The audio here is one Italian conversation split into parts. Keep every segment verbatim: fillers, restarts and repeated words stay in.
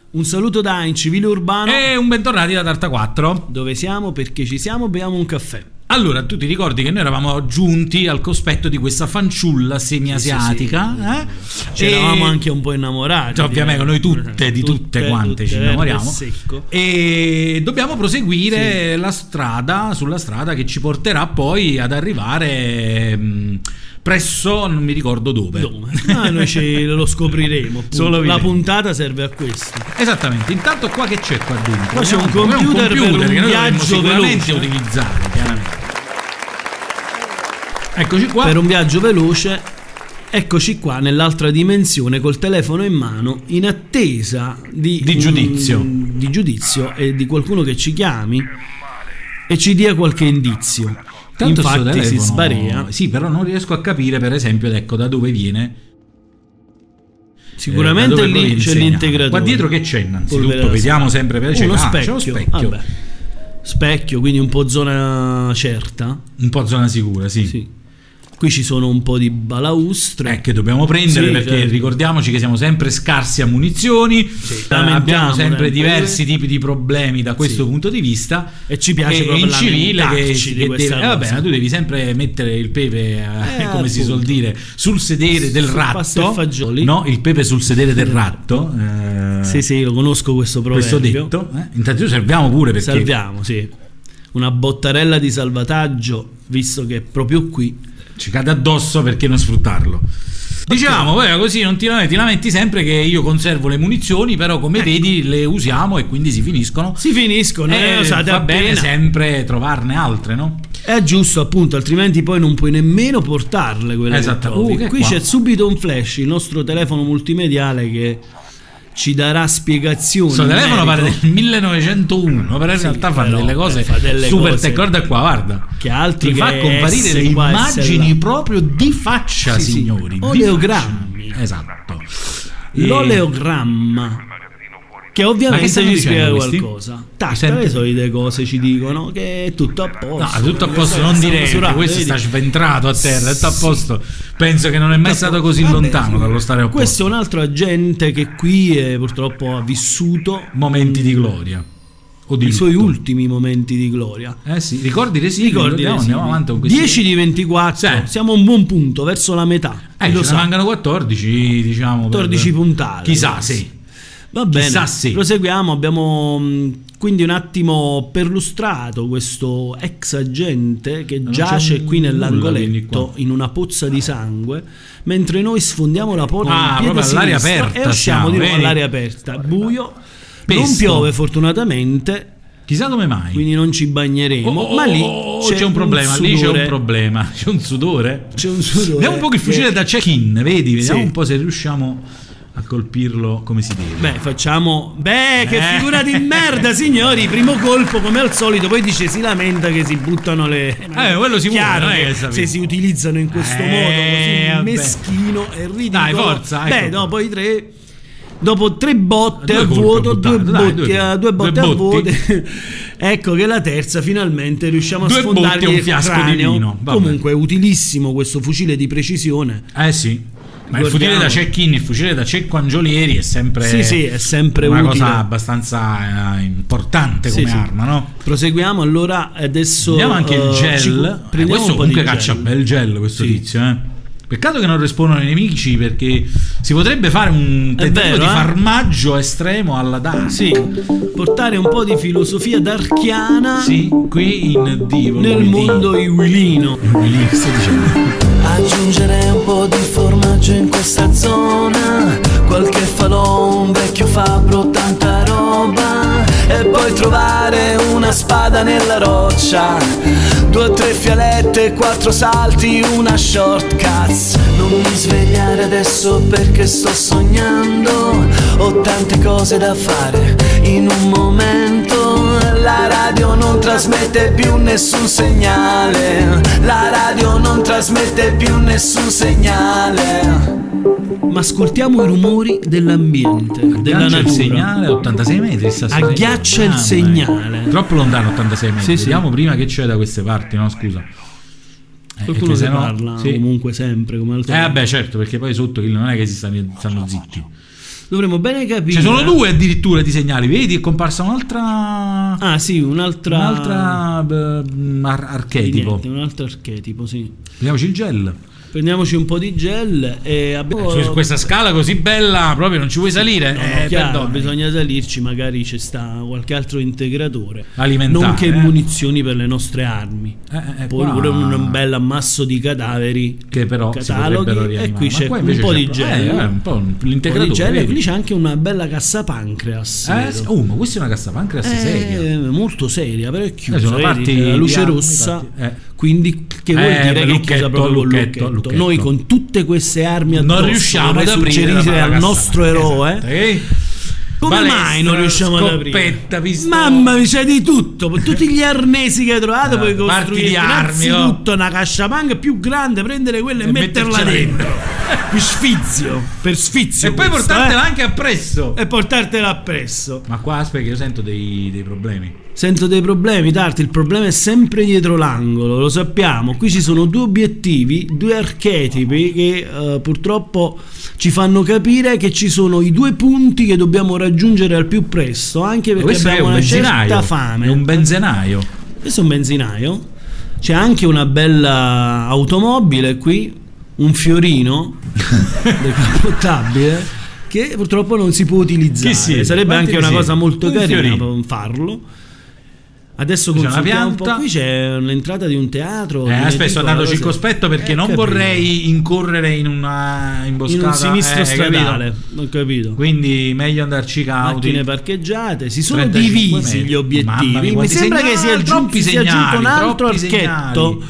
Un saluto da Incivile Urbano e un bentornati da Tarta quattro. Dove siamo? Perché ci siamo? Beviamo un caffè. Allora, tu ti ricordi che noi eravamo giunti al cospetto di questa fanciulla semiasiatica? Sì, sì, sì. Eh? Ci eravamo anche un po' innamorati. Ovviamente, noi tutte, di tutte, tutte quante tutte ci innamoriamo. E dobbiamo proseguire sì. la strada, sulla strada che ci porterà poi ad arrivare mh, presso, non mi ricordo dove. Dove? Ah, noi ce lo scopriremo. Solo la puntata serve a questo. Esattamente. Intanto qua che c'è qua dentro? Qua c'è un computer, un computer per un che noi viaggio sicuramente veloce. utilizzare, chiaramente. Eccoci qua. Per un viaggio veloce, eccoci qua nell'altra dimensione col telefono in mano in attesa di, di giudizio. Un, di giudizio e di qualcuno che ci chiami e ci dia qualche indizio. Tanto infatti telefono, si sbarea. Sì, però non riesco a capire per esempio ecco da dove viene. Sicuramente eh, lì c'è l'integratore. Qua dietro che c'è innanzitutto? Vediamo sempre per uno ah, specchio. Uno specchio. Vabbè. Specchio, quindi un po' zona certa. Un po' zona sicura, sì. Sì. Qui ci sono un po' di balaustre eh, che dobbiamo prendere sì, perché certo. ricordiamoci che siamo sempre scarsi a munizioni, sì, abbiamo sempre diversi tipi di problemi da questo sì. punto di vista e ci piace e in civile che, che deve, eh, vabbè, tu devi sempre mettere il pepe eh, eh, come appunto. si suol dire sul sedere del ratto, no? Il pepe sul sedere del ratto eh, sì sì lo conosco questo proverbio, questo detto eh? Intanto salviamo pure perché salviamo sì una bottarella di salvataggio visto che proprio qui ci cade addosso, perché non sfruttarlo? Diciamo, poi così non ti lamenti, ti lamenti sempre che io conservo le munizioni, però come ecco. vedi le usiamo e quindi si finiscono. Si finiscono, e eh, usate va appena. bene sempre trovarne altre, no? È giusto, appunto, altrimenti poi non puoi nemmeno portarle quelle esatto. che trovi. Uh, che Qui qua. c'è subito un flash, il nostro telefono multimediale che ci darà spiegazioni. Questo telefono pare del millenovecentouno, però in sì, realtà fa delle cose fa delle super cose. Te guarda qua, guarda. Che altro ti che fa comparire le immagini proprio di faccia, sì, signori. Sì. Oleogrammi. Esatto. L'oleogramma. Che ovviamente ci spiega qualcosa. Tasta le solite cose ci dicono che è tutto a posto. No, tutto a posto, non direi che questo sta sventrato a terra, è tutto a posto. Penso che non è mai stato così Vabbè, lontano dallo stare a posto. Questo è un altro agente che qui è, purtroppo ha vissuto momenti di gloria. O di I lutto. suoi ultimi momenti di gloria. Eh sì, ricordi le sigli, ricordi andiamo, andiamo avanti con questi dieci di ventiquattro, sì. Siamo a un buon punto, verso la metà. Eh, ce ne mancano quattordici, diciamo. quattordici per... puntate. Chissà, sì. Va bene, Chissà, sì. Proseguiamo, abbiamo quindi un attimo perlustrato questo ex agente che non giace qui nell'angoletto in una pozza di sangue, mentre noi sfondiamo la porta ah, in piede all'aria aperta, e usciamo siamo, di nuovo vedi? all'aria aperta, buio, Pesto. Non piove fortunatamente. Chissà come mai. Quindi non ci bagneremo. Oh, oh, ma lì oh, c'è, c'è un problema. Un lì c'è un problema. C'è un sudore. C'è un sudore. Vediamo un po' il fucile che... da check-in. Vedi, vediamo sì. un po' se riusciamo a colpirlo come si deve. Beh, facciamo. Beh, che eh. figura di merda, signori. Primo colpo, come al solito. Poi dice si lamenta che si buttano le. Eh, quello si Chiaro vuole, che se si utilizzano in questo eh, modo così vabbè. meschino e ridicolo. Dai, forza. Beh, ecco. dopo i tre. Dopo tre botte due a vuoto, due, dai, botti, due, due botte due a vuoto, ecco che la terza finalmente riusciamo a sfondargli il fiasco craneo. Di vino. Comunque è utilissimo questo fucile di precisione. Eh sì. Ma il fucile da check-in, il fucile da cecco Angiolieri è sempre, sì, sì, è sempre una utile. cosa abbastanza eh, importante come sì, arma, sì. no? Proseguiamo allora adesso. Prendiamo anche il uh, gel. Ci, eh, questo comunque caccia gel. Bel gel questo sì. tizio, eh. Peccato che non rispondono i nemici, perché si potrebbe fare un tentativo di eh? farmaggio estremo alla Dark. Sì, portare un po' di filosofia darkiana. Sì, qui in Divo. Nel mondo iwilino. Iwilino, stai dicendo. Aggiungere un po' di formaggio in questa zona, qualche falò, un vecchio fabbro, tanta roba, e poi trovare una spada nella roccia, due o tre fialette, quattro salti, una shortcuts. Non mi svegliare adesso perché sto sognando, ho tante cose da fare in un momento. La radio non trasmette più nessun segnale, la radio non trasmette più nessun segnale. Ma ascoltiamo i rumori dell'ambiente, della natura. Il segnale a ottantasei metri sta Agghiaccia il segnale. Troppo lontano, ottantasei metri. Sì, Vediamo sì. prima che c'è da queste parti, no? Scusa. Qualcuno eh, se no, parla sì. comunque sempre come al Eh vabbè, certo, perché poi sotto non è che si stanno, stanno zitti. dovremmo bene capire. Ci sono due addirittura di segnali, vedi? È comparsa un'altra. Ah, sì, un'altra. Un'altra uh, ar- archetipo. Niente, un altro archetipo, sì. Prendiamoci il gel. Prendiamoci un po' di gel e abbiamo... eh, su questa scala così bella proprio non ci vuoi salire? No, eh, chiaro, bisogna salirci, magari c'è sta qualche altro integratore alimentare, nonché eh? munizioni per le nostre armi. Eh, eh, poi qua... pure un bel ammasso di cadaveri che però cataloghi, e qui c'è un po' di gel, eh, un po' l'integratore, un po' di gel, e qui c'è anche una bella cassa pancreas. Eh, oh, ma questa è una cassa pancreas eh, seria, molto seria, però è chiusa, eh, sono vedi, la luce rossa, eh. quindi che vuol eh, dire che è chiusa proprio con lucchetto. Lucchetto. Noi con tutte queste armi addosso non riusciamo ad aprire al nostro eroe. Eh? Come Balestra, mai non riusciamo ad aprire? Mamma mia, c'è di tutto, tutti gli arnesi che hai trovato, no, puoi costruire innanzitutto oh. una casciapanca più grande, prendere quella e, e metterla dentro per sfizio, per sfizio e questo, poi portartela eh? anche appresso e portartela appresso. Ma qua aspetta che io sento dei, dei problemi. Sento dei problemi, Tarti, il problema è sempre dietro l'angolo, lo sappiamo. Qui ci sono due obiettivi, due archetipi che uh, purtroppo ci fanno capire che ci sono i due punti che dobbiamo raggiungere al più presto, anche perché abbiamo un una certa fame. È un benzinaio. Questo è un benzinaio. C'è anche una bella automobile qui, un fiorino decapottabile che purtroppo non si può utilizzare. Sì, sarebbe anche una cosa molto un carina fiorino. farlo. Adesso consultiamo un po'. Qui c'è l'entrata di un teatro. Eh, aspetta, sto andando circospetto perché eh, non capito. vorrei incorrere in una imboscata. In un sinistro eh, stradale. Ho capito. Quindi meglio andarci cauti. Macchine parcheggiate. Si sono divisi gli obiettivi. Mia, Mi sembra segnali, che sia giunto, sia aggiunto un altro archetto. Segnali.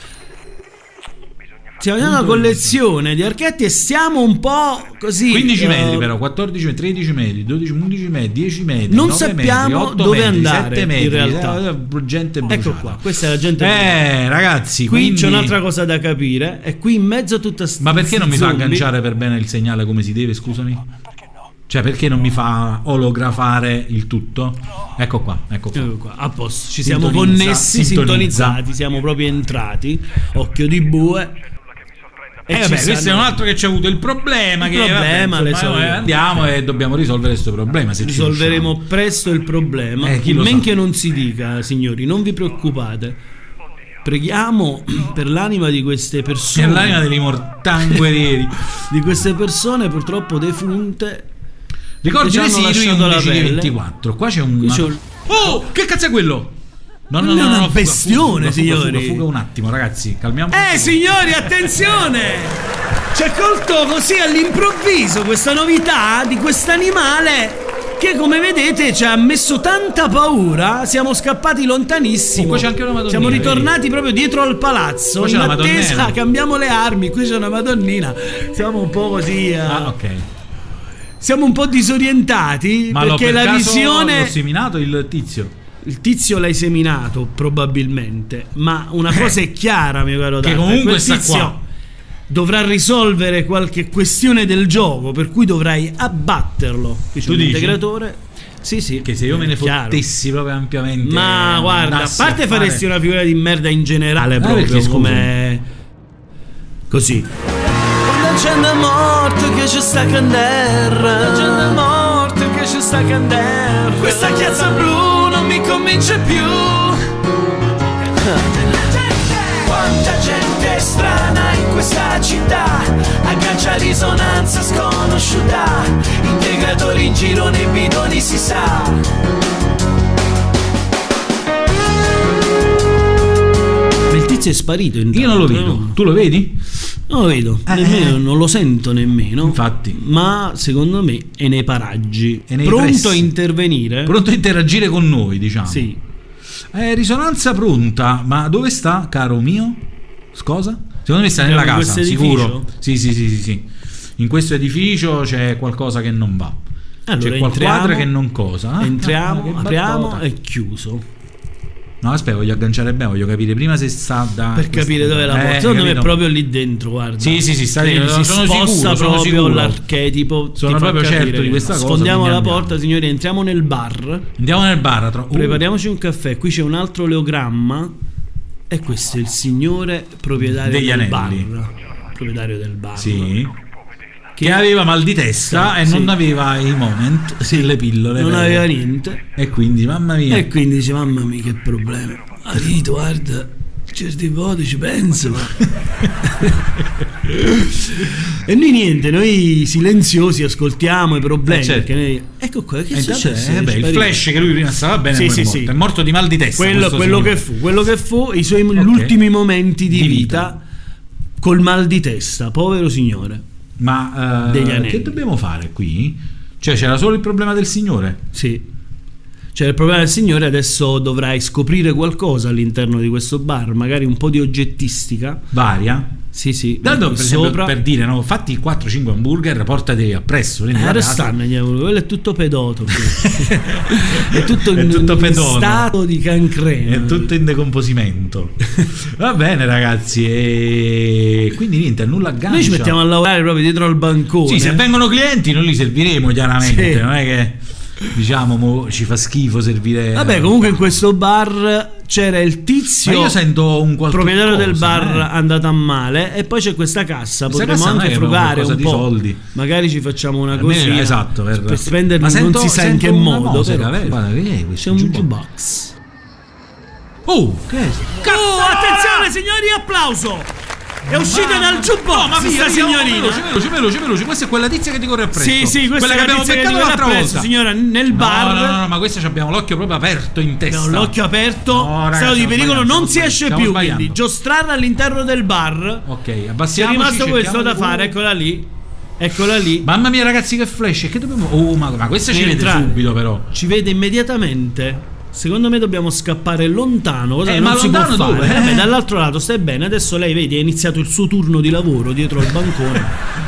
Stiamo facendo una collezione di archetti e siamo un po' così. quindici uh, metri, però, quattordici metri, tredici metri, dodici, undici metri, dieci metri. Non sappiamo metri, dove metri, andare sette metri, in realtà. Gente ecco qua, questa è la gente. Eh, ragazzi, qui quindi... c'è un'altra cosa da capire. E qui in mezzo a tutta sta. Ma perché non mi zombie? fa agganciare per bene il segnale come si deve, scusami? Cioè, perché non mi fa olografare il tutto? Ecco qua, ecco qua. Ecco qua. A posto, ci siamo connessi, sintonizzati, siamo proprio entrati. Occhio di bue. E eh vabbè, questo è un altro che ci ha avuto il problema. Il che, problema vabbè, insomma, eh, andiamo e dobbiamo risolvere questo problema. Se risolveremo presto il problema. Eh, chi lo men sa. Che non si dica, signori, non vi preoccupate. Preghiamo per l'anima di queste persone. Per l'anima degli mortali guerrieri. Di queste persone purtroppo defunte. Ricordi residui undici ventiquattro. Qua c'è un. Qui c'è un... Oh, che cazzo è quello? No, no, no, è no, una no, bestione, fuga, fuga, signori. Fuga, fuga un attimo, ragazzi, calmiamo. Eh, signori, attenzione! Ci ha colto così all'improvviso questa novità di quest'animale che, come vedete, ci ha messo tanta paura. Siamo scappati lontanissimo. Oh, qua c'è anche una madonnina. Siamo ritornati vedi? proprio dietro al palazzo. Qua c'è in una attesa, madonnina. cambiamo le armi. Qui c'è una madonnina. Siamo un po' così. Uh... Ah, ok. Siamo un po' disorientati. Ma perché per la caso visione. L'ho seminato il tizio. Il tizio l'hai seminato probabilmente, ma una cosa è chiara, mio caro Dante, che comunque quel sta tizio qua. Dovrà risolvere qualche questione del gioco, per cui dovrai abbatterlo. Qui c'è tu un dici? integratore. Sì, sì. Che se io me ne fottessi proprio ampiamente. Ma guarda, a parte a faresti una figura di merda in generale, ah, proprio come così. La gente è morta che c'è sta candela. La gente è morta che c'è sta candela. Questa chiazza blu non mi convince più. Quanta gente strana in questa città, aggancia risonanza sconosciuta, integratori in giro nei bidoni si sa. Il tizio è sparito. Io non lo vedo, no? Tu lo vedi? Non lo vedo, eh, nemmeno, non lo sento nemmeno. Infatti. Ma secondo me è nei paraggi. È nei pronto pressi. a intervenire. Pronto a interagire con noi, diciamo. Sì. Eh, risonanza pronta, ma dove sta, caro mio? Scusa? Secondo me sta nella in casa, sicuro. Sì, sì, sì, sì, sì. In questo edificio c'è qualcosa che non va. Allora, c'è qualquadra che non cosa. Entriamo, ah, apriamo e chiuso. No, aspetta, voglio agganciare bene, voglio capire prima se sta da. Per capire dove è la porta. Eh, Secondo me è proprio lì dentro, guarda. Sì, sì, sì, sta lì. Si sono sposta sicuro, sono proprio sicuro. l'archetipo. Sono proprio certo di questa cosa. Sfondiamo la porta, signori, entriamo nel bar. Andiamo nel bar. Tro- uh. Prepariamoci un caffè. Qui c'è un altro oleogramma. E questo è il signore proprietario degli del anelli. bar. Proprietario del bar. Sì. che, che aveva mal di testa sì, e sì. non aveva i moment, sì, le pillole. Non aveva niente. E quindi, mamma mia. E quindi dice, mamma mia, che problema. Marito, guarda, certi voti ci penso. E noi niente, noi silenziosi ascoltiamo i problemi. Eh certo. Noi... Ecco qua, che è successo? Eh beh, il flash che lui prima stava bene, sì, sì, è, morto. Sì. È morto di mal di testa. Quello, quello che fu, quello che fu, i suoi okay. ultimi momenti di, di vita, vita col mal di testa, povero signore. Ma uh, che dobbiamo fare qui? Cioè c'era solo il problema del signore? Sì, c'era il problema del signore. Adesso dovrai scoprire qualcosa all'interno di questo bar, magari un po' di oggettistica varia. Sì, sì. Tanto per, esempio, per dire, no, fatti quattro cinque hamburger, portati appresso. Eh, stanno, quello è tutto pedoto. È tutto in, è tutto in stato di cancrena. È tutto in decomposimento. Va bene, ragazzi. E quindi niente, nulla aggancia. Noi ci mettiamo a lavorare proprio dietro al bancone. Sì, se vengono clienti, noi li serviremo chiaramente. Sì. Non è che diciamo mo, ci fa schifo servire. Vabbè, comunque in questo bar c'era il tizio. Ma io sento un proprietario cosa, del bar eh. andato a male. E poi c'è questa cassa. Questa potremmo cassa anche frugare un di po'. Soldi. Magari ci facciamo una cosina. Esatto, per, per spenderli non si sa in che modo. Musica, però. Guarda, che è c'è un jukebox. Oh, che è? Oh, attenzione signori, applauso! È uscita dal jukebox, no, ma via, signorina. Veloce, veloce, veloce, veloce. Questa è quella tizia che ti corre appresso. Sì, sì, questa quella che abbiamo beccato l'altra volta. Signora, nel bar. No, no, no, ma questa abbiamo l'occhio proprio aperto in testa. Abbiamo l'occhio aperto. No, stato di pericolo, non si esce più. Sbagliando. Quindi giostrarla all'interno del bar. Ok, abbassiamo. È rimasto questo da fare, eccola lì. Eccola lì. Mamma mia, ragazzi, che flash. Che dobbiamo. Oh, ma, ma questa ci vede subito, però. Ci vede immediatamente. Secondo me dobbiamo scappare lontano. Cosa eh, non ma si può fare. Dove? Eh? Vabbè, dall'altro lato stai bene. Adesso lei vedi, ha iniziato il suo turno di lavoro dietro al bancone.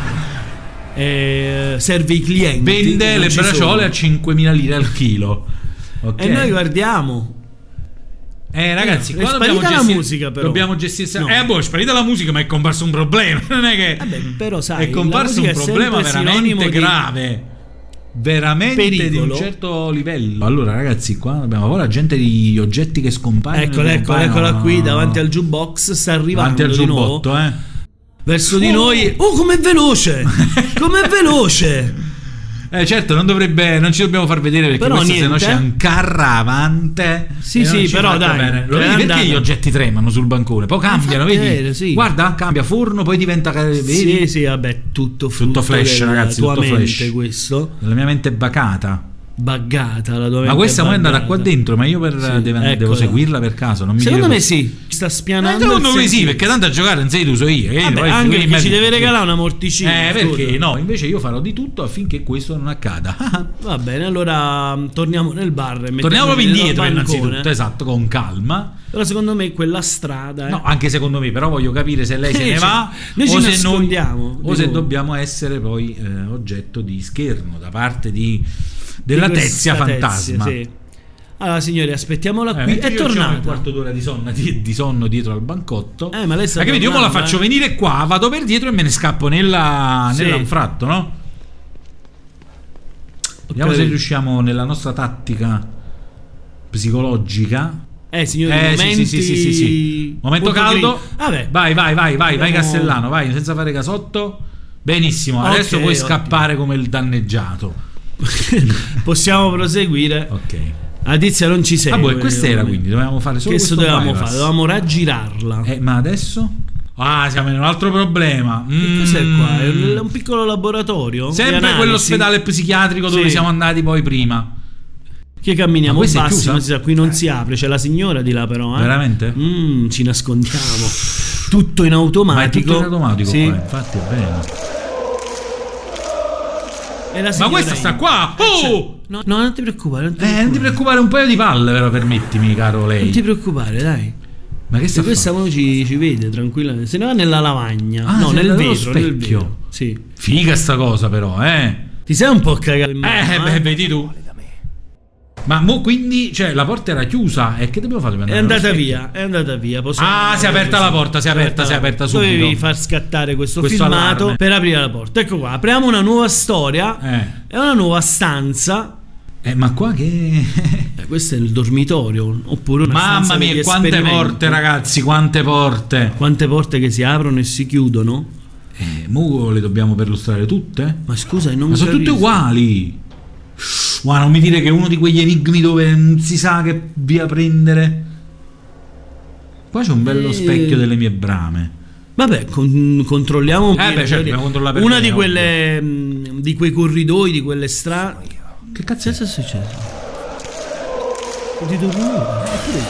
E serve i clienti. Vende le bracciole a cinquemila lire al chilo. Okay. E noi guardiamo. Eh ragazzi, è qua sparita dobbiamo la gestire, musica però. Dobbiamo gestire. No. Eh boh, è sparita la musica, ma è comparso un problema. Non è che. Vabbè, però sai, è comparso un problema veramente grave. Veramente pericolo. Di un certo livello. Allora ragazzi, qua abbiamo ora gente di oggetti che scompaiono. Eccola, eccola, eccola qui davanti al jukebox. Sta arrivando davanti al di giubbotto, nuovo eh. verso oh. di noi. Oh, com'è veloce! Com'è veloce! Eh certo, non dovrebbe, non ci dobbiamo far vedere perché però questo niente. Se no c'è un carravante. Sì, sì, però dai. Bene. Lo vedi perché gli oggetti tremano sul bancone? Poi cambiano, vedi? Vedere, sì. Guarda, cambia forno, poi diventa vedi? Sì, sì, vabbè, tutto frutto tutto flash, della ragazzi, tua tutto mente flash. Questo. La mia mente è bacata. Buggata la tua mente. Ma questa è andata buggata. qua dentro, ma io per, sì, devo, devo seguirla per caso. Non mi secondo chiedo... me sì, sta spianando. Eh, secondo me sì, perché tanto a giocare non sei tu, so io. Vabbè, poi anche perché ci deve regalare una morticina. Eh, perché scusa. No, invece io farò di tutto affinché questo non accada. Va bene, allora torniamo nel bar. E torniamo proprio indietro innanzitutto, esatto, con calma. Però secondo me quella strada. Eh. No, anche secondo me, però voglio capire se lei se ne va noi o ci se nascondiamo. Noi, o se dobbiamo essere poi eh, oggetto di scherno da parte di della di Tezia fantasma. Tezia, sì. Allora signori, aspettiamola eh, qui. È tornata un quarto d'ora di sonno, di, di sonno dietro al bancotto. Eh, ma lei sta ma che vedi, io me la faccio eh? venire qua, vado per dietro e me ne scappo nella, sì. nell'anfratto, no? Okay. Vediamo se riusciamo nella nostra tattica psicologica. Eh signori, eh, momenti... sì, sì, sì, sì, sì. Momento caldo. Vabbè. Vai, vai, vai, vai, Abbiamo... vai Castellano, vai, senza fare casotto. Benissimo, okay, adesso puoi okay. scappare come il danneggiato. Possiamo proseguire. Ok. La tizia non ci segue. Ah, boh, questa era quindi, dovevamo fare solo questo dovevamo fare, dovevamo raggirarla. Eh, ma adesso? Ah, siamo in un altro problema. Che mm. cos'è qua? È un piccolo laboratorio? Sempre quell'ospedale psichiatrico dove sì. siamo andati poi prima. Che camminiamo bassi, non si sa, qui non si apre, c'è la signora di là però, eh? Veramente? Mm, ci nascondiamo. Tutto in automatico. Ma è tutto in automatico sì. qua, infatti è bene. Ma questa sta qua! Oh! No, no, non ti preoccupare. Non ti, eh, preoccupare. non ti preoccupare, un paio di palle, però permettimi, caro lei. Non ti preoccupare, dai. Ma che sta questa uno ci, ci vede tranquillamente. Se ne va nella lavagna. Ah, no, nel vetro, specchio. Nel vetro. Sì. Figa sta cosa, però, eh. Ti sei un po' cagato in mano. Eh, beh, vedi tu. Ma mo quindi, cioè, la porta era chiusa e che dobbiamo fare? È andata via, è andata via. Possiamo ah, si è aperta così. La porta, si è aperta, si è aperta subito. Dovevi far scattare questo, questo filmato allarme. Per aprire la porta. Ecco qua, apriamo una nuova storia. Eh. È una nuova stanza. Eh, ma qua che... eh, questo è il dormitorio. Oppure una mamma stanza mia, quante porte, ragazzi, quante porte. Quante porte che si aprono e si chiudono. Eh, mo le dobbiamo perlustrare tutte? Ma scusa, non Ma sono tutte uguali. Ma non mi dire che è uno di quegli enigmi dove non si sa che via prendere. Qua c'è un bello e... specchio delle mie brame. Vabbè, con, controlliamo un eh beh, certo, dobbiamo controllare per una me, di quelle mh, di quei corridoi, di quelle strade. Che cazzo è successo? Di tornare.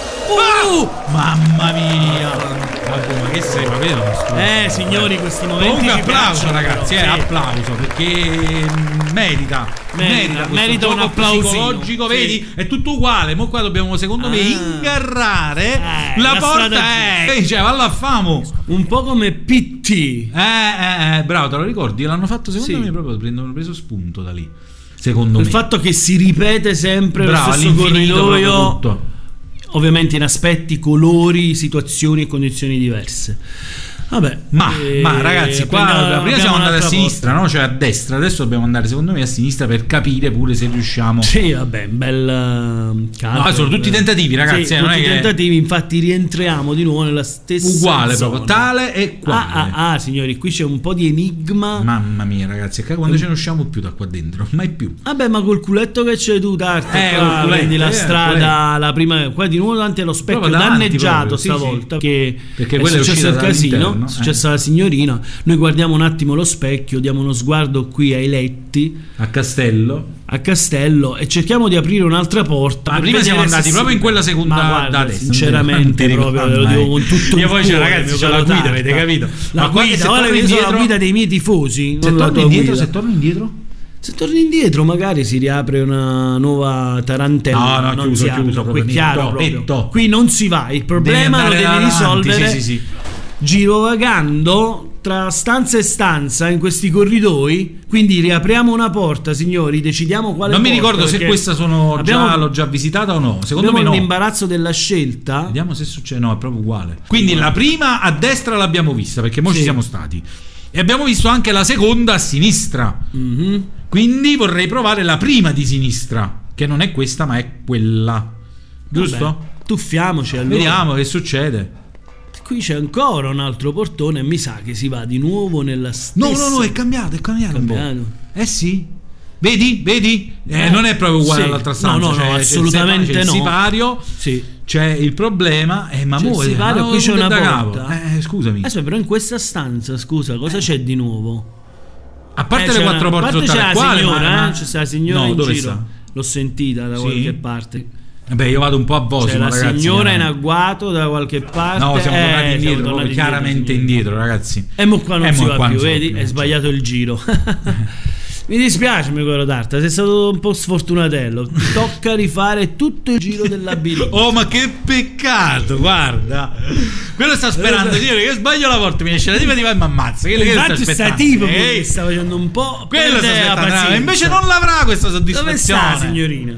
Oh! Mamma mia! Vabbè, ma che sei, ma vero? Eh, signori, questi momenti. Un applauso, ragazzi, sì. eh, applauso, perché merita, merita, merita un applauso psicologico, sì. Vedi? È tutto uguale. Mo qua dobbiamo, secondo ah. me, ingarrare eh, la, la porta. Eh, cioè, valla a famo. Un po' come P T. Eh, eh, eh, bravo, te lo ricordi? L'hanno fatto secondo sì. me proprio, prendono preso spunto da lì. Secondo il me. Il fatto che si ripete sempre bravo, lo stesso corridoio. Ovviamente in aspetti, colori, situazioni e condizioni diverse. Vabbè, ma, eh, ma ragazzi, qua prima, prima siamo andati a sinistra, no? Cioè a destra, adesso dobbiamo andare secondo me a sinistra per capire pure se riusciamo. Sì, vabbè, un bel caldo, no, sono tutti tentativi, ragazzi. Sì, eh, non tutti è che... tentativi, infatti rientriamo di nuovo nella stessa uguale zona. proprio, tale e quale. Ah, ah, ah, signori, qui c'è un po' di enigma. Mamma mia, ragazzi, quando mm. ce ne usciamo più da qua dentro, mai più. Vabbè, ma col culetto che c'è tu, Tarte, eh, qua, prendi la eh, strada, la prima, qua di nuovo davanti allo specchio davanti, danneggiato proprio, stavolta, sì, che sì. Perché è successo il casino, è eh. successa la signorina. Noi guardiamo un attimo lo specchio, diamo uno sguardo qui ai letti, a Castello, a Castello e cerchiamo di aprire un'altra porta. Ma prima siamo andati proprio si... in quella seconda, ma guarda, da destra, sinceramente proprio ve lo dico con tutto il poi cuore, ragazzi, c'è la guida, avete capito? La ma guida, guarda che sono la guida dei miei tifosi. Se torno indietro, se torno indietro Se torni indietro magari si riapre una nuova tarantella. No, no, non chiuso, si apre, chiuso, no, qui chiaro proprio. Qui non si va, il problema lo devi avanti, risolvere sì, sì, sì. girovagando tra stanza e stanza in questi corridoi. Quindi riapriamo una porta, signori, decidiamo quale non porta. Non mi ricordo se questa sono abbiamo, già l'ho già visitata o no. Secondo me no. Abbiamo l'imbarazzo della scelta. Vediamo se succede. No, è proprio uguale. Quindi la prima a destra l'abbiamo vista, perché mo sì. ci siamo stati. E abbiamo visto anche la seconda a sinistra. Mm-hmm. Quindi vorrei provare la prima di sinistra, che non è questa ma è quella. Giusto? Vabbè, tuffiamoci allora. Vediamo che succede. Qui c'è ancora un altro portone e mi sa che si va di nuovo nella stessa. No, no, no, è cambiato, è cambiato, cambiato. un po'. Eh sì. Vedi? Vedi? Eh, eh, non è proprio uguale sì. all'altra stanza. No, no, cioè, no, assolutamente c'è il no. sipario. Sì. C'è il problema. Eh, ma mo, sipario, eh, qui c'è una porta. Eh, scusami. Aspetta, però in questa stanza, scusa, cosa eh. c'è di nuovo? A parte eh, le quattro una, porte c'è la quale, signora, ma, eh? C'è la signora no, in dove giro. sta? L'ho sentita da sì. qualche parte. Beh, io vado un po' a Bosimo, c'è la ragazzi, signora eh. in agguato da qualche parte. No, siamo tornati eh, indietro, siamo tornati chiaramente indietro, indietro, ragazzi. E mo qua non e si va più, so vedi? più, È sbagliato il giro. Mi dispiace, mio caro Tarta, sei stato un po' sfortunatello. Tocca rifare tutto il giro del labirinto. Oh, ma che peccato, guarda. Quello sta sperando di dire che sbaglio la porta, mi esce la tipa di va e mi ammazza. Che infatti sta tipo che sta facendo un po'. Quello sta aspettando, invece non l'avrà questa soddisfazione. Dove sta, signorina?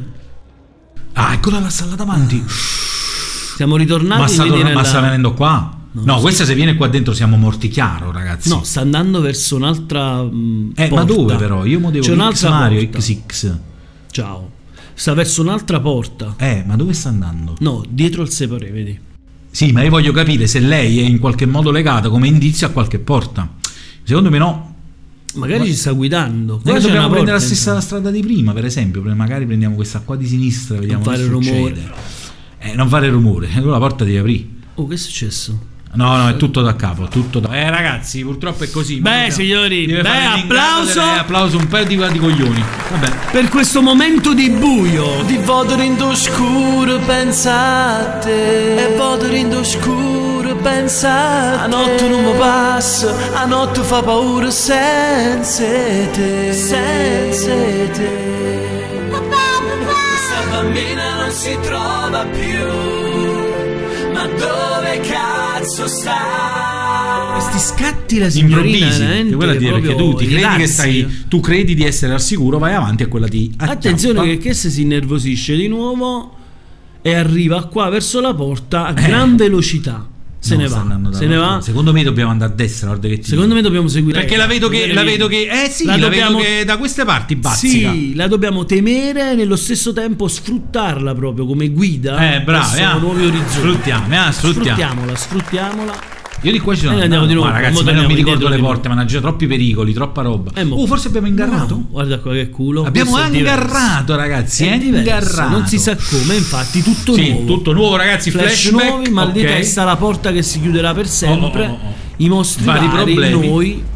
Ah, eccola la sala davanti. Siamo ritornati. Ma sta, torn- ma sta venendo qua? Non no, so. Questa se viene qua dentro siamo morti chiaro, ragazzi. No, sta andando verso un'altra mh, Eh, porta. ma dove però? Io mo devo C'è un'altra Mario porta. X X. Ciao. Sta verso un'altra porta. Eh, ma dove sta andando? No, dietro il separé, vedi? Sì, ma io voglio capire se lei è in qualche modo legata come indizio a qualche porta. Secondo me no. Magari ma... ci sta guidando. Qua dobbiamo prendere la stessa intanto. strada di prima, per esempio. Magari prendiamo questa qua di sinistra, vediamo non che fare succede. rumore. Eh, non fare rumore. La porta devi aprire. Oh, che è successo? No, no, è tutto da capo, tutto da... Eh ragazzi, purtroppo è così. Beh, signori, beh, applauso delle... Applauso un paio di, di coglioni. Vabbè. Per questo momento di buio. Di voto rindo scuro, pensate. E voto rindo scuro, pensate. A notte non mi passa, a notte fa paura senza te. Senza te. Questa bambina non si trova più. Ma dove cazzo sta? Questi scatti la signorina improvvisi, quella dire, perché tu ti credi che stai, tu credi di essere al sicuro, vai avanti e quella ti acchiappa. Attenzione che questa si innervosisce di nuovo e arriva qua verso la porta a gran eh. velocità. Se no, ne va, se ne va. Secondo me dobbiamo andare a destra, guarda che ti secondo dico. me dobbiamo seguire. Perché la vedo che la vedo che eh sì, la, la dobbiamo, vedo che da queste parti bazzica. Sì, la dobbiamo temere e nello stesso tempo sfruttarla proprio come guida. Eh, bravo, eh, nuovi orizzonti. Sfruttiamo, eh, sfruttiamo. Sfruttiamola, sfruttiamola. Io di qua ci sono eh, andiamo di nuovo. Ma ragazzi, ma non mi ricordo le porte, ma c'è troppi pericoli, troppa roba. Eh, uh, forse abbiamo ingarrato? No, guarda qua che culo. Abbiamo ingarrato, ragazzi. È ingarrato. Non si sa come, infatti, tutto sì, nuovo. tutto nuovo, ragazzi. Flash Flashback, nuovi, mal di okay. testa, la porta che si chiuderà per sempre. Oh, oh, oh, oh. I mostri vari, vari problemi. Noi.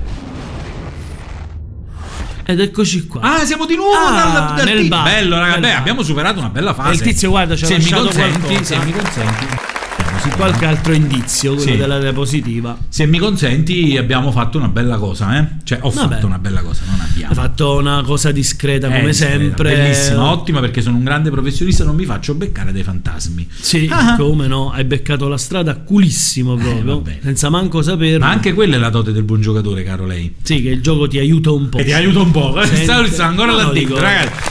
Ed eccoci qua. Ah, siamo di nuovo ah, dal, dal nel bar. Bello, ragazzi. Beh, bar. abbiamo superato una bella fase. E il tizio, guarda, ci ha lasciato consenti, qualcosa. Se mi consenti. Qualche altro indizio, quello sì. della diapositiva. Se mi consenti, abbiamo fatto una bella cosa, eh? Cioè, ho Vabbè. fatto una bella cosa, non abbiamo. Hai fatto una cosa discreta, come discreta, sempre. Bellissima, ottima, perché sono un grande professionista, non mi faccio beccare dai fantasmi. Sì, ah. come no, hai beccato la strada culissimo proprio, eh, senza manco saperlo. Ma anche quella è la dote del buon giocatore, caro lei. Sì, che il gioco ti aiuta un po'. E ti aiuta un po', sta ancora là dentro, ragazzi.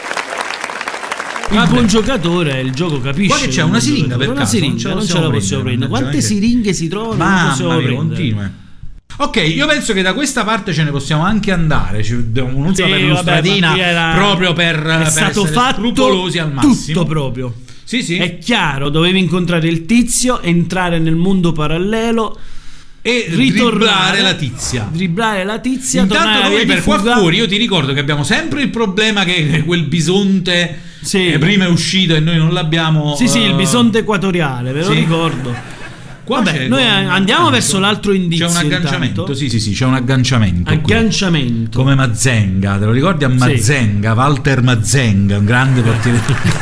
Il Vabbè. buon giocatore è il gioco, capisci? Qua che c'è una siringa per una caso, siringa, non ce la possiamo prendere. Quante siringhe si trovano? Mamma mia, continue. Ok, io penso che da questa parte ce ne possiamo anche andare. Ci diamo un'ultima sì, perlustratina era... proprio per, è per stato essere fatto scrupolosi al massimo. Tutto proprio. Sì, sì. È chiaro, dovevi incontrare il tizio, entrare nel mondo parallelo e dribblare la tizia. Dribblare la tizia. Intanto noi per qua fuori, io ti ricordo che abbiamo sempre il problema che quel bisonte sì. eh, prima è uscito e noi non l'abbiamo. Sì, sì, il bisonte equatoriale, ve lo sì. ricordo. Qua Vabbè, noi andiamo un... verso l'altro indizio. C'è un agganciamento. Intanto. Sì, sì, sì, c'è un agganciamento. Agganciamento. Qui. Come Mazenga, te lo ricordi a Mazenga? Sì. Walter Mazenga, un grande portiere.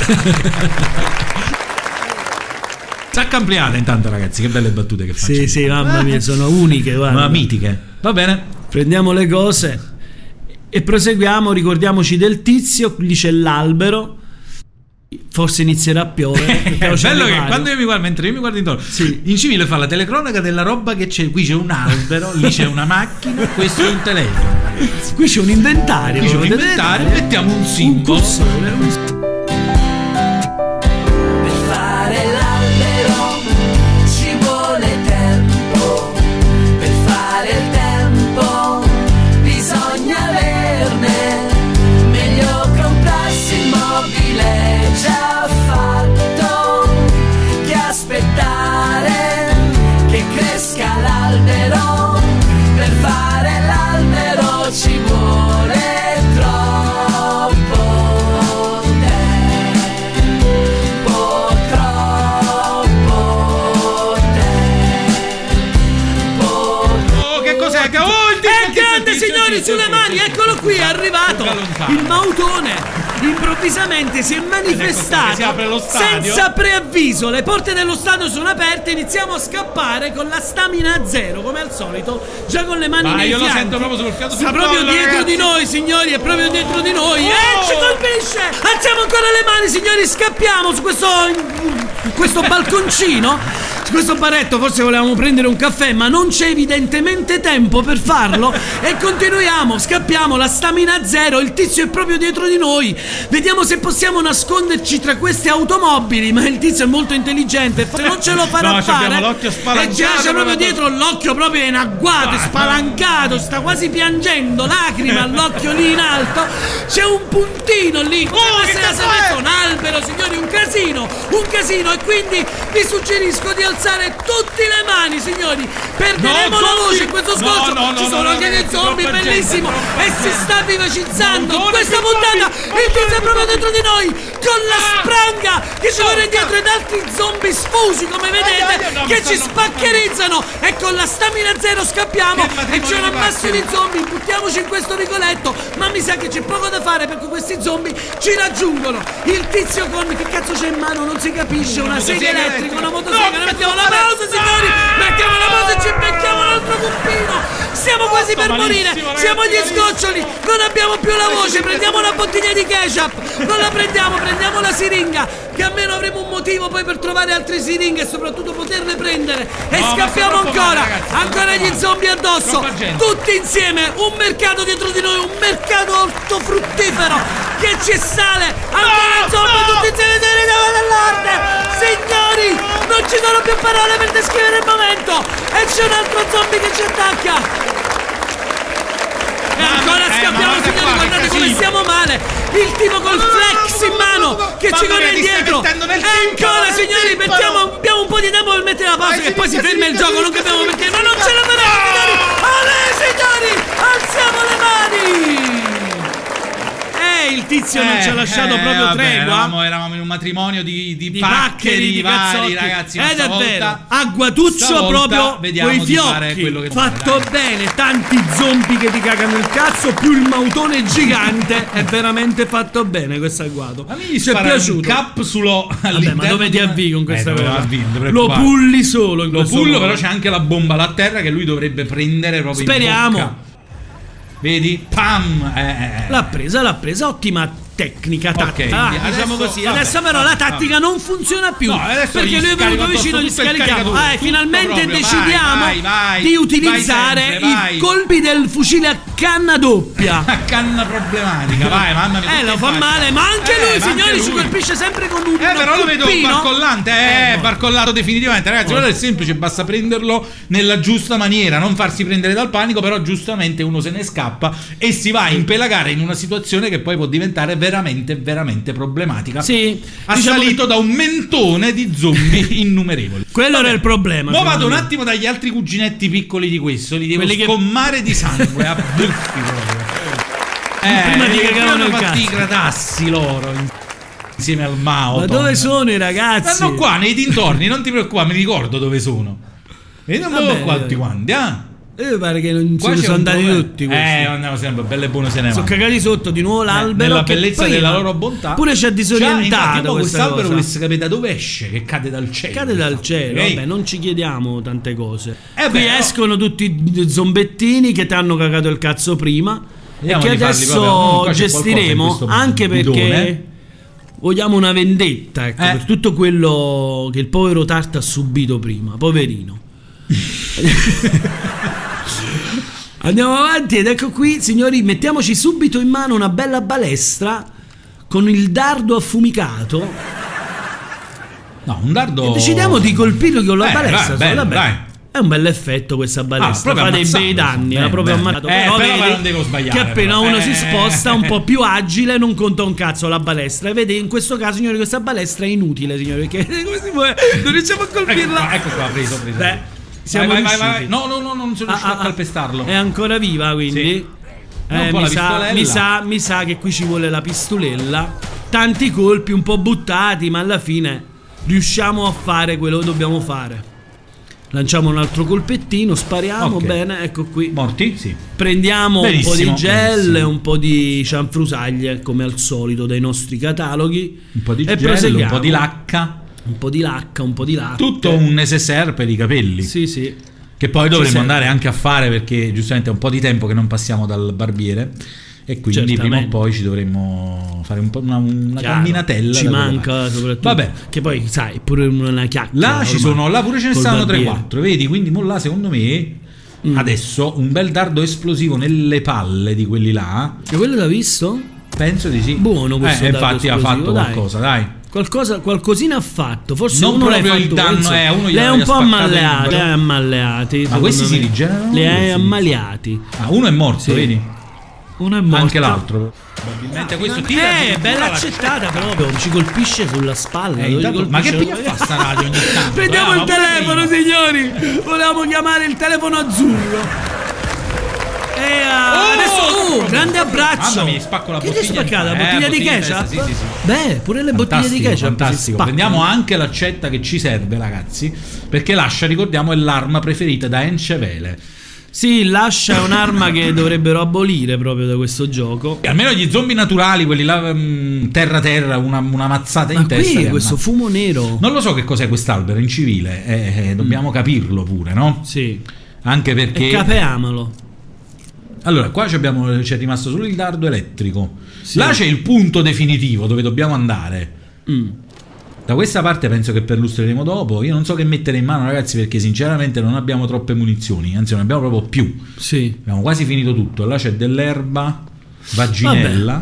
Sacca ampliata intanto, ragazzi, che belle battute che faccio. Sì, sì, mamma mia, sono uniche, guarda. Ma mitiche. Va bene. Prendiamo le cose e proseguiamo, ricordiamoci del tizio, lì c'è l'albero. Forse inizierà a piovere. È bello che quando io mi guardo, mentre io mi guardo intorno, sì. in civile fa la telecronaca della roba che c'è. Qui c'è un albero, lì c'è una macchina, questo è un telefono. Qui c'è un inventario. Qui c'è un inventario, mettiamo un simbolo. Un ci vuole troppo tempo, troppo tempo. Oh, che cos'è? Che oh, il è grande, signori, sulle mani, eccolo qui, è arrivato il mautone. Improvvisamente si è manifestato senza preavviso. Le porte dello stadio sono aperte. Iniziamo a scappare con la stamina a zero, come al solito, già con le mani Ma nei io fianchi. lo sento proprio sul fiato. Sta proprio collo, dietro ragazzi. di noi, signori. È proprio dietro di noi. Oh! E ci colpisce. Alziamo ancora le mani, signori. Scappiamo su questo questo balconcino, su questo baretto. Forse volevamo prendere un caffè, ma non c'è evidentemente tempo per farlo. E continuiamo, scappiamo, la stamina a zero. Il tizio è proprio dietro di noi. Vediamo se possiamo nasconderci tra queste automobili, ma il tizio è molto intelligente, non ce lo farà no, fare. L'occhio e già c'è proprio dietro l'occhio proprio in agguato, spalancato, sta quasi piangendo, lacrima all'occhio lì in alto. C'è un puntino lì, oh, che la un albero, signori, un casino, un casino. E quindi vi suggerisco di alzare tutte le mani, signori. Perderemo no, la voce in questo scorcio. No, no, Ci no, sono no, anche dei zombie, bellissimo. E si sta vivacizzando no, questa puntata. Il tizio è proprio dentro di noi con la spranga che ci corre dietro ed altri zombie sfusi, come vedete, che ci spaccherizzano. E con la stamina zero scappiamo e c'è un ammasso di zombie. Buttiamoci in questo vicoletto, ma mi sa che c'è poco da fare perché questi zombie ci raggiungono. Il tizio con che cazzo c'è in mano non si capisce, una sedia elettrica, una motosega. Mettiamo la pausa, signori, mettiamo la pausa e ci becchiamo un altro pumpino. Siamo quasi per morire, siamo agli sgoccioli, non abbiamo più la voce. Prendiamo una bottiglia di ketchup, non la prendiamo, prendiamo la siringa, che almeno avremo un motivo poi per trovare altre siringhe e soprattutto poterle prendere. E no, scappiamo ancora, male, ragazzi, ancora gli zombie addosso, tutti insieme, un mercato dietro di noi, un mercato ortofruttifero che ci sale, ancora no, zombie, no. tutti insieme dall'arte. Signori, non ci sono più parole per descrivere il momento. E c'è un altro zombie che ci attacca. E ancora eh, scappiamo, signori, qua, guardate come siamo male. Il tipo col flex in mano che ci corre indietro. E ancora, signori, mettiamo, abbiamo un po' di tempo per mettere la pausa, che poi si ferma il gioco, non capiamo perché, ma non ce la faremo, signori! Ale, signori, alziamo le mani! Eh, il tizio eh, non ci ha lasciato eh, proprio vabbè, tregua. Eravamo, eravamo in un matrimonio di, di, di paccheri, di vari ragazzi. Ed è vero, agguatuccio proprio quei fiocchi. Fatto dai. bene, tanti zombie che ti cagano il cazzo, più il mautone gigante. È veramente fatto bene questo agguato. Ma mi ci è piaciuto. Un capsulo Vabbè, ma dove ti avvii con questa eh, cosa? Lo pulli solo in Lo pullo, però c'è anche la bomba là a terra che lui dovrebbe prendere proprio. Speriamo. In bocca. Vedi? Pam! Eh, eh. L'ha presa, l'ha presa, ottima tecnica, tattica, okay, ah, diciamo così. Vabbè, adesso però vabbè, la tattica vabbè. non funziona più, no, perché lui è venuto vicino, gli scarichiamo. Ah, e finalmente proprio. decidiamo vai, vai, vai, di utilizzare vai sempre, vai. i colpi del fucile a canna doppia. A canna problematica, vai, mamma mia. Eh, lo fa male, ma anche eh, lui, signori, anche lui. ci colpisce sempre con un Eh, però lo vedo barcollante, eh, eh barcollato definitivamente, ragazzi. Allora è semplice, basta prenderlo nella giusta maniera, non farsi prendere dal panico, però giustamente uno se ne scappa e si va a impelagare in una situazione che poi può diventare veramente veramente problematica. Sì, assalito diciamo... da un mentone di zombie innumerevoli. Quello Vabbè. era il problema. Ma vado un attimo dagli altri cuginetti piccoli di questo, li devo Quelli scommare che... di sangue a buffi proprio. Eh, prima di che hanno fatti i gratassi loro insieme al Mao. Ma dove sono i ragazzi? Stanno qua nei dintorni, non ti preoccupare, mi ricordo dove sono. E non vedo qua tutti quanti, ah. Eh, mi pare che non se ne sono andati dove? tutti questi. Eh, andiamo sempre, belle e buone se ne vanno. Sono cagati sotto di nuovo l'albero. Nella bellezza della loro bontà. Pure ci ha disorientato quest'albero, volesse capire da dove esce, che cade dal cielo. Cade dal cielo, vabbè, non ci chiediamo tante cose. Eh Qui beh, escono no. tutti i zombettini che ti hanno cagato il cazzo prima. Vediamo e che adesso gestiremo, anche perché bidone. vogliamo una vendetta, ecco, eh. per tutto quello che il povero Tart ha subito prima, poverino. Andiamo avanti ed ecco qui, signori, mettiamoci subito in mano una bella balestra con il dardo affumicato. No, un dardo. E decidiamo di colpirlo con la eh, balestra. Dai, bello, dai. È un bel effetto questa balestra, ah, fa dei bei danni, l'ha proprio ammazzato. Eh, però, però vedi non devo sbagliare. Che appena però. uno eh, si sposta un po' più agile non conta un cazzo la balestra. E vedi, in questo caso, signori, questa balestra è inutile, signori, perché come si può? Non riusciamo a colpirla. Ecco, ecco qua, preso, preso. Beh, Siamo vai, vai, vai, vai. No, no, no, non sono riuscito ah, a calpestarlo. È ancora viva, quindi. Sì. Eh, mi, sa, mi, sa, mi sa che qui ci vuole la pistolella. Tanti colpi un po' buttati, ma alla fine riusciamo a fare quello che dobbiamo fare. Lanciamo un altro colpettino, spariamo, okay. Bene, ecco qui. Morti? Sì. Prendiamo benissimo, un po' di gel, benissimo. un po' di cianfrusaglie, come al solito dai nostri cataloghi. Un po' di e gel, un po' di lacca. Un po' di lacca, un po' di latte. Tutto un necessaire per i capelli. Sì, sì. Che poi dovremmo andare anche a fare, perché giustamente è un po' di tempo che non passiamo dal barbiere. E quindi Certamente. prima o poi ci dovremmo fare un po' una, una camminatella. Ci manca soprattutto. Vabbè. Che poi sai, pure una chiacchiera. Là ci sono, là pure ce ne stanno tre quattro, vedi? Quindi mo là secondo me mm. adesso un bel dardo esplosivo nelle palle di quelli là. E quello l'ha visto? Penso di sì. Buono questo eh, dardo infatti esplosivo. ha fatto dai. qualcosa, dai. Qualcosa, qualcosina ha fatto. Forse non uno proprio l'hai il danno fatto, è uno le ha un po' ammalleati, le hai ammalleati. Ma questi me. si rigenerano? Le hai ammaliati. Ah, uno è morto, sì. vedi? Uno è morto. Anche l'altro. Probabilmente ah, questo tira. Eh, bella accettata proprio. Ci colpisce sulla spalla. Eh, intanto, ma che piglia fa sta radio ogni tanto? Prendiamo eh, il telefono, signori. Volevamo chiamare il telefono azzurro. E uh, oh, adesso oh, grande abbraccio. Mamma mia, spacco la che bottiglia. Che ti spaccata? La bottiglia eh, di ketchup? Sì, sì, sì. Beh, pure le fantastico, bottiglie di ketchup. Fantastico. Prendiamo anche l'accetta che ci serve, ragazzi. Perché l'ascia, ricordiamo, è l'arma preferita da Encevele. Sì, l'ascia è un'arma che dovrebbero abolire proprio da questo gioco. E almeno gli zombie naturali, quelli là um, terra terra, una, una mazzata Ma in qui testa. Questo fumo nero. Non lo so che cos'è quest'albero in civile. Eh, eh, dobbiamo mm. capirlo pure, no? Sì. Anche perché. E capiamolo. Allora, qua abbiamo, c'è rimasto solo il dardo elettrico. Sì. Là c'è il punto definitivo dove dobbiamo andare. Mm. Da questa parte penso che perlustreremo dopo. Io non so che mettere in mano, ragazzi, perché sinceramente non abbiamo troppe munizioni. Anzi, non abbiamo proprio più. Sì. Abbiamo quasi finito tutto. Là c'è dell'erba vaginella.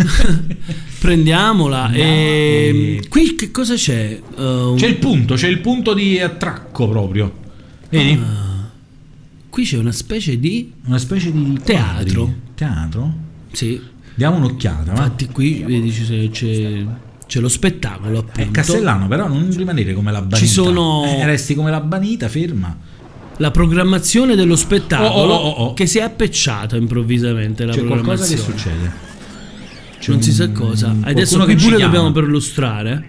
Prendiamola. E... e qui che cosa c'è? Uh, c'è il punto, c'è il punto di attracco proprio. Vedi? Uh. Qui c'è una specie di una specie di teatro. Teatro? Sì. Diamo un'occhiata. Infatti, qui vedi c'è, c'è c'è lo spettacolo, appunto. È Castellano, però non rimanere come la banita. Ci sono... Eh, resti come la banita, ferma. La programmazione dello spettacolo oh, oh, oh, oh. che si è appecciata improvvisamente. La C'è qualcosa che programmazione. succede. C'è non un... si sa cosa. Adesso che qui pure chiama. dobbiamo perlustrare.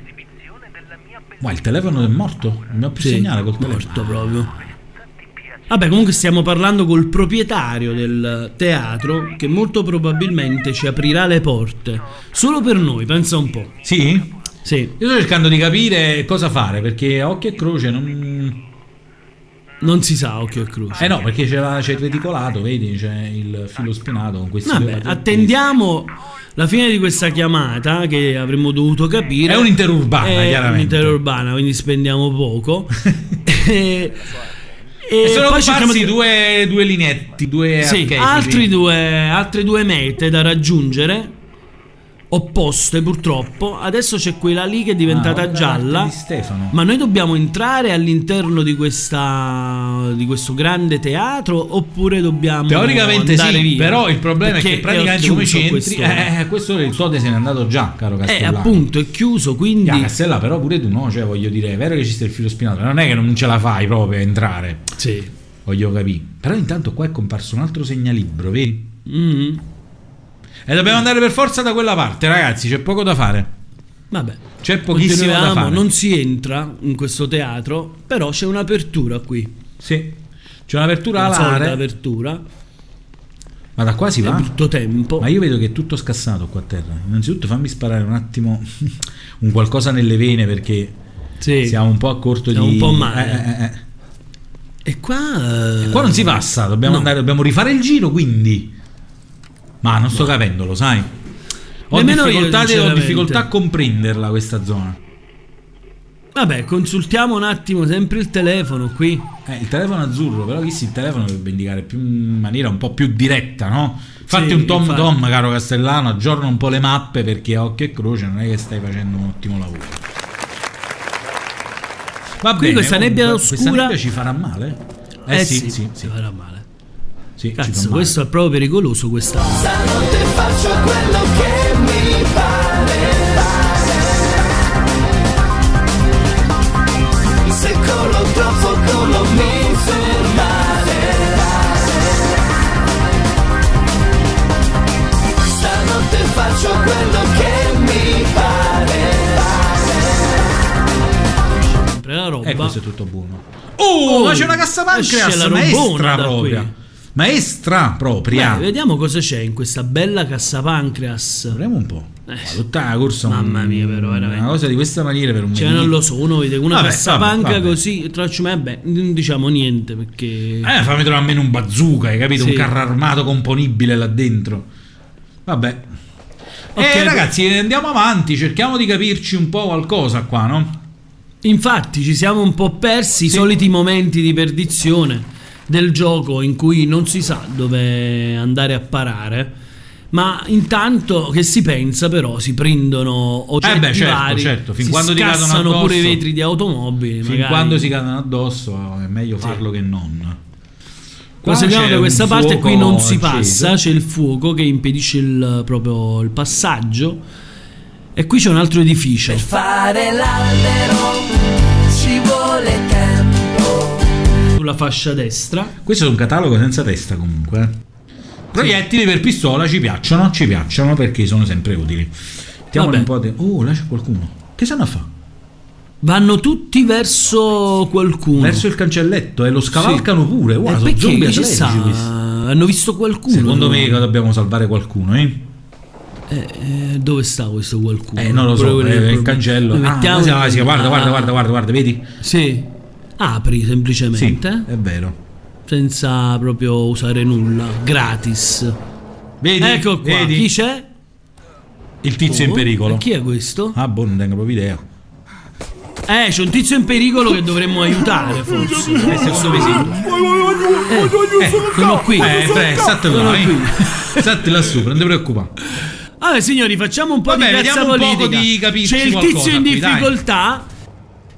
Ma il telefono è morto? Non ho più Sì, segnale col telefono. morto proprio. Vabbè, comunque stiamo parlando col proprietario del teatro che molto probabilmente ci aprirà le porte. Solo per noi, pensa un po'. Sì? Sì. Io sto cercando di capire cosa fare, perché a occhio e croce non... Non si sa occhio e croce. Eh no, perché c'è, la, c'è il reticolato, vedi, c'è il filo spinato con questi Vabbè, due attendiamo la fine di questa chiamata che avremmo dovuto capire. È un'interurbana, è chiaramente. un'interurbana, quindi spendiamo poco. e, e, e sono poi comparsi di... due, due linetti, due sì, archetipi. altri due, altre due mete da raggiungere, opposte purtroppo. Adesso c'è quella lì che è diventata ah, gialla, di Stefano. ma noi dobbiamo entrare all'interno di questa di questo grande teatro oppure dobbiamo teoricamente andare sì, via? però il problema Perché è che praticamente è come ci entri questo, eh, questo il Sode se n'è andato già, caro Castellano. Eh, appunto, è chiuso, quindi yeah, Castellà, però pure tu no, cioè voglio dire, è vero che ci sta il filo spinato, non è che non ce la fai proprio a entrare. Sì. Voglio capire. Però intanto qua è comparso un altro segnalibro, vedi? Mm-hmm. E dobbiamo andare per forza da quella parte, ragazzi, c'è poco da fare. Vabbè, c'è pochissimo da fare. Non si entra in questo teatro, però c'è un'apertura qui. Sì, c'è un'apertura alare. alare. Apertura. Ma da qua si va? È brutto tempo. Ma io vedo che è tutto scassato qua a terra. Innanzitutto fammi sparare un attimo un qualcosa nelle vene, perché sì, siamo un po' a corto siamo di... un po' male. Eh, eh, eh. E qua... E qua non si passa, dobbiamo no. andare, dobbiamo rifare il giro, quindi... Ma non sto no. capendo, lo sai? Ho difficoltà, io, ho difficoltà a comprenderla questa zona. Vabbè, consultiamo un attimo sempre il telefono qui. Eh, il telefono azzurro, però visto il telefono dovrebbe indicare più in maniera un po' più diretta, no? Fatti sì, un tom infatti. tom, caro Castellano, aggiorna un po' le mappe, perché a occhio e croce non è che stai facendo un ottimo lavoro. Va qui bene, questa nebbia comunque, oscura questa nebbia ci farà male? Eh, eh sì, sì, sì, ci farà male. Sì, cazzo, questo è proprio pericoloso questa. Stanotte faccio quello che mi pare, se corro troppo tu non mi fermare. Stanotte faccio quello che mi pare. Sempre la roba. E questo è tutto buono. Oh, oh ma c'è una cassapancreas maestra propria. Maestra propria. Beh, vediamo cosa c'è in questa bella cassapancreas. Vediamo un po'. Eh. Tutta la corsa. Mamma mia, però veramente. Una cosa di questa maniera per un cioè non lo so, uno vede una vabbè, cassapanca vabbè, vabbè. così, traccio, ma vabbè, non diciamo niente perché Eh, fammi trovare almeno un bazooka, hai capito? Sì. Un carro armato componibile là dentro. Vabbè. Okay, eh ragazzi, andiamo avanti, cerchiamo di capirci un po' qualcosa qua, no? Infatti ci siamo un po' persi, sì. I soliti momenti di perdizione del gioco in cui non si sa dove andare a parare, ma intanto che si pensa però si prendono oggetti eh beh, certo, vari, certo. Fin si quando ti cadono addosso, pure i vetri di automobili, fin magari. Quando si cadono addosso è meglio farlo sì. che non. Proseguiamo da questa parte, qui non si acceso. passa, c'è il fuoco che impedisce il, proprio il passaggio, e qui c'è un altro edificio. Per fare l'albero ci vuole tempo. Sulla fascia destra. Questo è un catalogo senza testa comunque. Proiettili sì. per pistola ci piacciono, ci piacciono perché sono sempre utili. Mettiamoli un po' di... Oh, là c'è qualcuno. Che sanno a fa? Vanno tutti verso qualcuno. Verso il cancelletto e lo scavalcano sì. pure. Wow, eh, sono zombie ci sta? Hanno visto qualcuno. Secondo me dobbiamo salvare qualcuno, eh? Eh, eh, dove sta questo qualcuno? Eh, non lo so, è il cancello. Mettiamo... Ah, ah, sì, guarda, guarda, guarda, guarda, guarda, vedi? Sì. Apri semplicemente. Sì, è vero. Senza proprio usare nulla, gratis. Vedi? Ecco qua, vedi? Chi c'è? Il tizio oh, in pericolo. Chi è questo? Ah, boh, non tengo proprio idea. Eh, c'è un tizio in pericolo che dovremmo aiutare, forse. Eh, se dove sei? Eh, eh, sono qui. Eh, beh, state là, eh. State lassù, non ti preoccupare. Allora, signori, facciamo un po' Vabbè, di piazza politica. Di c'è il tizio in difficoltà.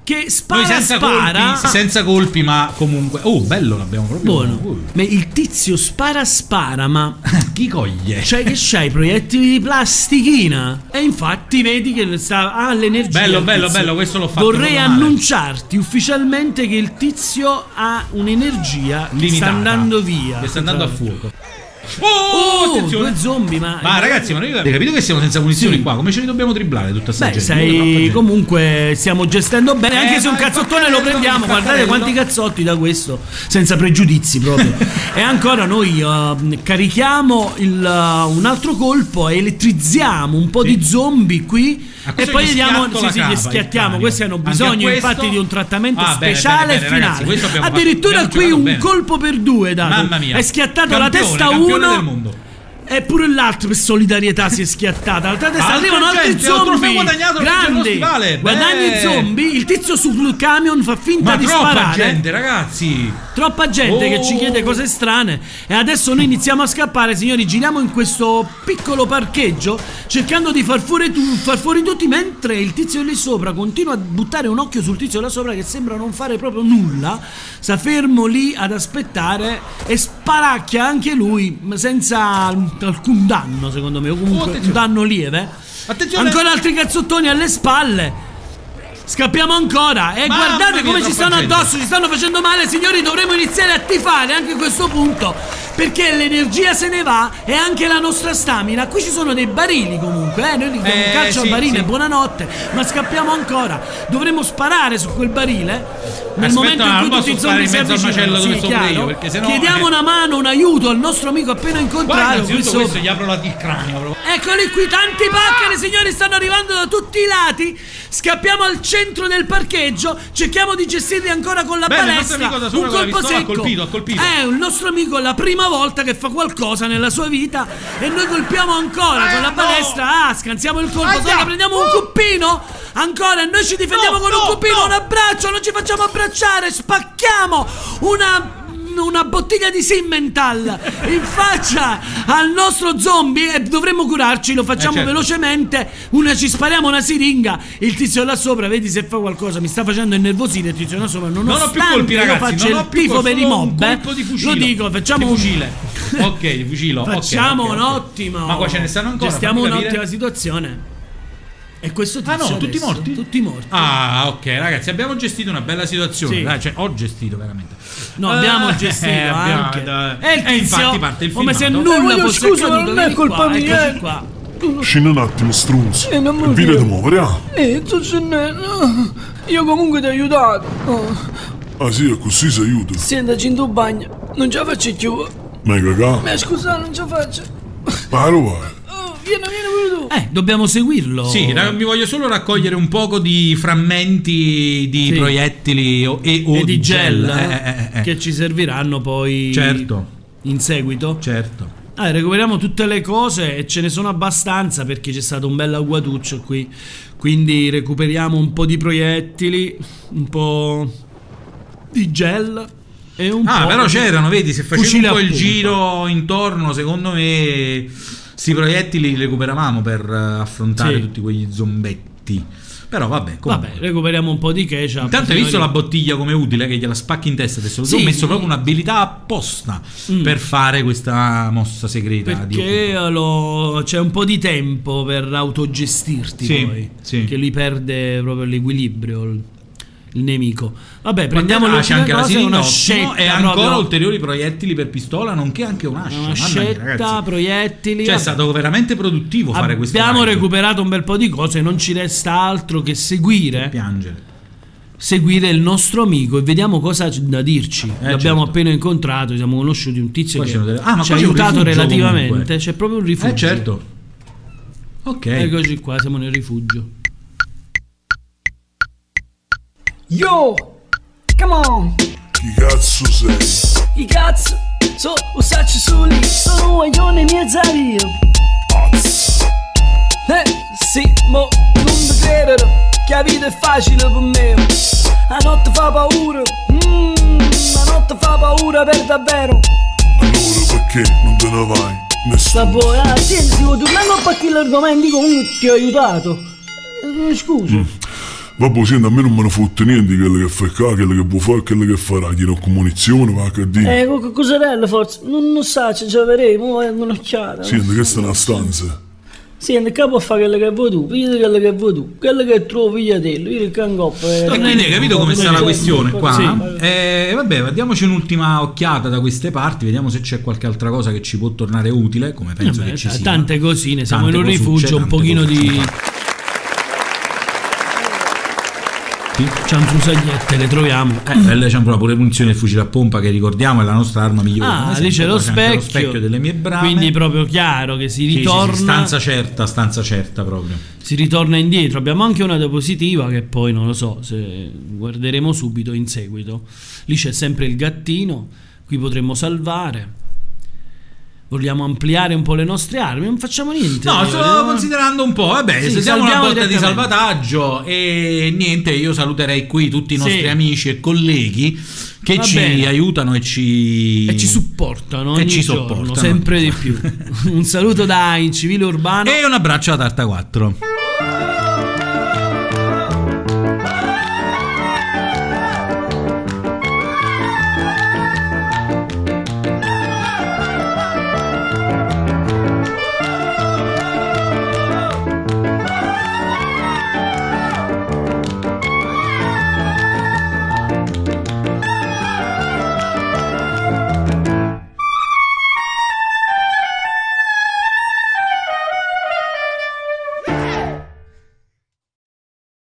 che spara, Noi senza spara colpi, senza colpi, ma comunque. Oh, bello, l'abbiamo proprio. Buono. Uh. Ma il tizio spara, spara, ma chi coglie? Cioè, che c'hai? Proiettili di plastichina? E infatti vedi che sta ah, l'energia. Bello, bello, bello, questo l'ho fatto. Vorrei annunciarti ufficialmente che il tizio ha un'energia che sta andando via. Che sta andando a fuoco. Oh, oh attenzione, due zombie, ma Ma ragazzi, ma noi avete capito che siamo senza munizioni, sì, qua? Come ce li dobbiamo dribblare tutta sta Beh, gente? sai, comunque stiamo gestendo bene, eh, anche se un cazzottone lo prendiamo, guardate quanti no? cazzotti da questo, senza pregiudizi proprio. E ancora noi uh, carichiamo il, uh, un altro colpo, elettrizziamo un po' sì. di zombie qui e poi gli diamo, sì, sì, gli schiattiamo. Questi hanno bisogno infatti di un trattamento ah, speciale e finale. Ragazzi, addirittura fatto, qui un bene. colpo per due dato. Mamma mia. È schiattato campione, la testa uno del mondo. E pure l'altro per solidarietà si è schiattata. L'altra testa arrivano altri zombie grandi, guadagni zombie. Il tizio sul camion fa finta Ma di troppa sparare. gente, ragazzi. Troppa gente oh. che ci chiede cose strane. E adesso noi iniziamo a scappare, signori. Giriamo in questo piccolo parcheggio cercando di far fuori, tu, far fuori tutti, mentre il tizio lì sopra continua a buttare un occhio sul tizio là sopra che sembra non fare proprio nulla. Sta fermo lì ad aspettare e sparacchia anche lui senza alcun danno, secondo me, o comunque oh, un danno lieve. Attenzione. Ancora altri cazzottoni alle spalle. Scappiamo ancora e Mamma guardate come ci stanno gente. addosso, ci stanno facendo male, signori. Dovremmo iniziare a tifare anche a questo punto, perché l'energia se ne va e anche la nostra stamina. Qui ci sono dei barili comunque, eh? Noi diamo eh, calcio sì, al barile, sì. buonanotte, ma scappiamo ancora. Dovremmo sparare su quel barile nel Aspetta, momento in cui tutti i zombie si avvicinano, sì, io, perché sennò chiediamo è... una mano, un aiuto al nostro amico appena incontrato. Guarda, questo gli apro la, il cranio proprio. Eccoli qui, tanti paccheri, signori, stanno arrivando da tutti i lati. Scappiamo al centro del parcheggio, cerchiamo di gestirli ancora con la Bene, balestra. Un colpo secco. Ha colpito, ha colpito. È il nostro amico la prima volta che fa qualcosa nella sua vita e noi colpiamo ancora eh, con la balestra. No. Ah, scansiamo il colpo, sai che prendiamo uh. un cuppino. Ancora, e noi ci difendiamo no, con no, un cuppino, no. un abbraccio, non ci facciamo abbracciare, spacchiamo una una bottiglia di Simmental in faccia al nostro zombie e dovremmo curarci, lo facciamo eh certo. velocemente, una, ci spariamo una siringa, il tizio là sopra vedi se fa qualcosa, mi sta facendo innervosire il tizio là sopra, nonostante non ho più colpi, ragazzi, io faccio il tifo per i mob, eh, lo dico, facciamo un fucile. Ok, fucilo. Facciamo okay, okay, un okay. ottimo. Ma qua ce ne stanno ancora. Gestiamo un'ottima situazione. E questo tizio Ah no, tutti morti? Tutti morti. Ah, ok, ragazzi, abbiamo gestito una bella situazione. Sì. Dai, cioè, ho gestito veramente. No, abbiamo gestito eh, anche. Abbiamo, e il tizio, e infatti parte il come filmato. se nulla eh, fosse scusa, accaduto. non è colpa mia. Qua. Scendi un attimo, strunzi. Eh, non Vieni da muovere, ah. Eh, tu ce n'è. No. Io comunque ti ho aiutato. Oh. Ah sì, è così si aiuta. Senta, in tuo bagno. Non ce la faccio più. Ma cagà? Ma scusa, non ce la faccio. Paro vai. Vieni, vieni tu. Eh, dobbiamo seguirlo. Sì, mi voglio solo raccogliere un poco di frammenti di sì. proiettili o, e, o e di gel, gel eh, eh, eh. che ci serviranno poi certo. in seguito. Certo. Ah, recuperiamo tutte le cose e ce ne sono abbastanza perché c'è stato un bel agguatuccio qui. Quindi recuperiamo un po' di proiettili, un po' di gel e un ah, po' però di c'erano, vedi, se facevi un po' il giro intorno, secondo me sti proiettili li recuperavamo per affrontare sì. tutti quegli zombetti. Però vabbè, comunque. Vabbè, recuperiamo un po' di ketchup. Intanto hai visto la bottiglia come utile, che gliela spacchi in testa adesso. Sì, ho messo proprio un'abilità apposta mm. per fare questa mossa segreta. Perché lo... c'è un po' di tempo per autogestirti sì, poi sì. Che li perde proprio l'equilibrio il, il nemico. Vabbè, prendiamo ah, c'è anche la una scetta e ancora proprio... ulteriori proiettili per pistola, nonché anche un'ascia. Una scetta, proiettili. Cioè è stato veramente produttivo fare questo. Abbiamo recuperato un bel po' di cose, non ci resta altro che seguire. Che piangere. Seguire il nostro amico e vediamo cosa ha da dirci. Eh, L'abbiamo certo. appena incontrato, siamo conosciuti un tizio poi che delle... ah, ma ci ha aiutato relativamente. Comunque. C'è proprio un rifugio. Eh certo. Ok. Eccoci qua, siamo nel rifugio. Yo! Come on! Chi cazzo sei? Chi cazzo? So, usacci soli, sono un guaglione mezzario. Eh, sì, mo, non ti credere, che la vita è facile per me. La notte fa paura, mmm, la notte fa paura per davvero. Allora perché non te ne vai? Nessuno. Ma poi, ah, senti, tornando a partire l'argomento, comunque ti ho aiutato. Eh, scusa. Mm. Vabbè, senti, a me non me ne fotte niente di quello che fai qua, quello che vuoi fare, quello che farà, chi non munizione, va a dire. Eh, con cosarella forse, non, non sa, ci avremo, è un'occhiata. Senti, questa è una stanza. Senti, che può fare quello che vuoi tu, pigliate quello che vuoi tu, quello che trovi, pigliatello, io il cangoppo. E quindi hai capito come sta la questione qua? Sì. Eh, vabbè, diamoci un'ultima occhiata da queste parti, vediamo se c'è qualche altra cosa che ci può tornare utile, come penso vabbè, che ci sia. Tante cosine, siamo tante in un rifugio, un pochino cosine. di... cianfrusagliette le troviamo, eh, belle cianfrusaglie, pure munizioni del fucile a pompa che ricordiamo è la nostra arma migliore. Ah, lì c'è lo specchio, lo specchio delle mie brame, quindi proprio chiaro che si ritorna, sì, sì, sì, stanza certa, stanza certa proprio. Si ritorna indietro. Abbiamo anche una diapositiva che poi non lo so se guarderemo subito in seguito. Lì c'è sempre il gattino, qui potremmo salvare. Vogliamo ampliare un po' le nostre armi? Non facciamo niente. No, sto no? considerando un po'. Vabbè, sì, se siamo una botta di salvataggio e niente, io saluterei qui tutti i nostri sì. amici e colleghi che Va ci bene. aiutano e ci e ci supportano ogni e ci giorno, sopportano sempre di più. Un saluto da Incivile Urbano e un abbraccio da Tarta quattro.